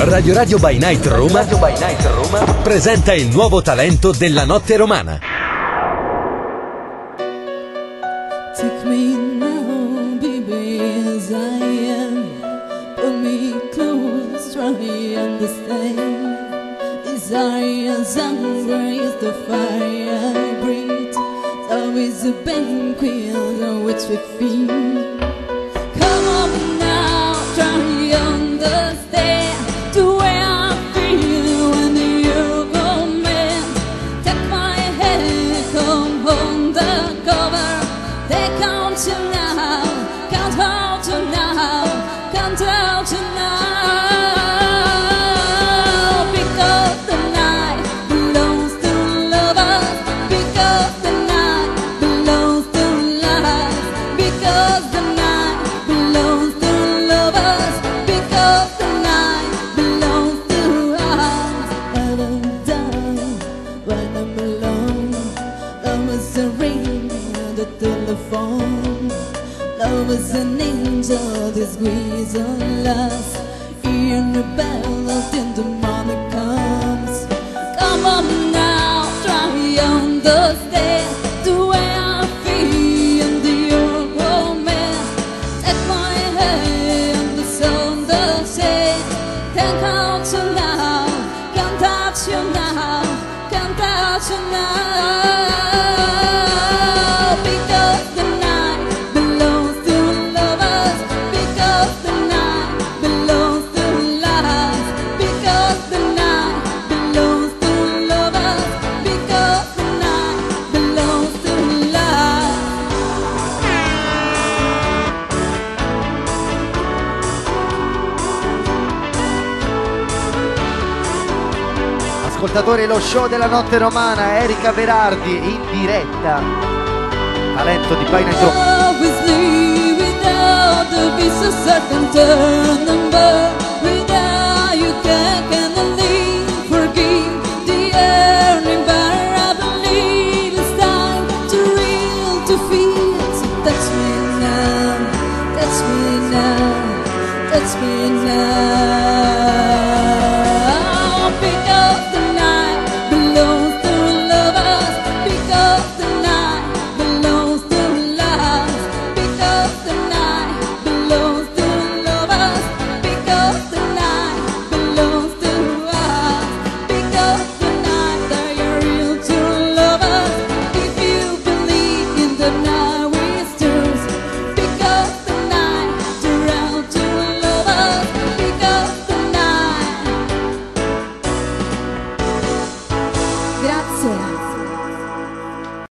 Radio by Night Roma presenta il nuovo talento della notte romana. Take me now, baby, as I am. Put me close, try to understand. Desire's embrace the fire I breathe. It's always a banquet on which we feed. Come on now, try to understand the way I feel when you come in. Take my hand, come on the cover. Take on to now, count out to now, count out to now. Because the night belongs to lovers. Because the night belongs to lovers. Because the night belongs to lovers. Because the night belongs to us. I don't die when I'm alone. Love is a ring, the telephone. Love is an angel, this squeeze on last. Hearing the bells in the morning comes. Come on now, try to understand the way I feel in the old romance. Take my hand, the sun, the sea. Can't count you now, can't touch you now, can't touch you now. Because the night belongs to lovers. Because the night belongs to lovers. Because the night belongs to lovers. Because the night belongs to lovers. Ascoltatori, lo show della notte romana, Erika Berardi in diretta, talento di By Night Roma. Obviously, without the visa, certain turn number. Without you, can only forgive the earning bar. I believe it's time to real, to feel. So touch me now, touch me now, touch me now. Because the night belongs to lovers. Because the night belongs to lovers. Because the night belongs to lovers. Because the night belongs to us. Because the night that you're real to lovers. If you believe in the night whispers. Because the night you're real to lovers. Because the night. Grazie.